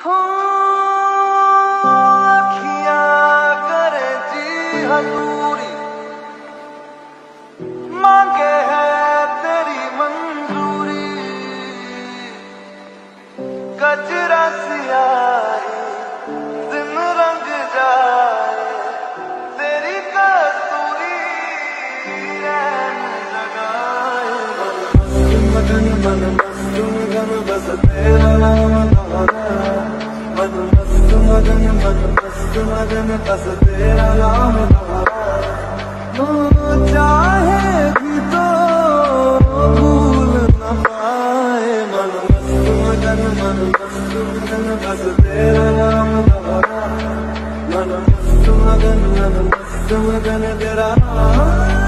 हो अखियां करे जी हजूरी, मांगे है तेरी मंजूरी। गजरा सियाही दिन रंग जाए, तेरी कस्तूरी रैन लगाए। मगन मन मस्त मगन बस तेरा नाम दोहरा, मन मस्त मगन मन मस्त मगन बस तेरा नाम दोहरा। चाहे भी तो भूल न पाए, मन मस्त मगन बस तेरा नाम दोहरा। मन मस्त मगन तेरा नाम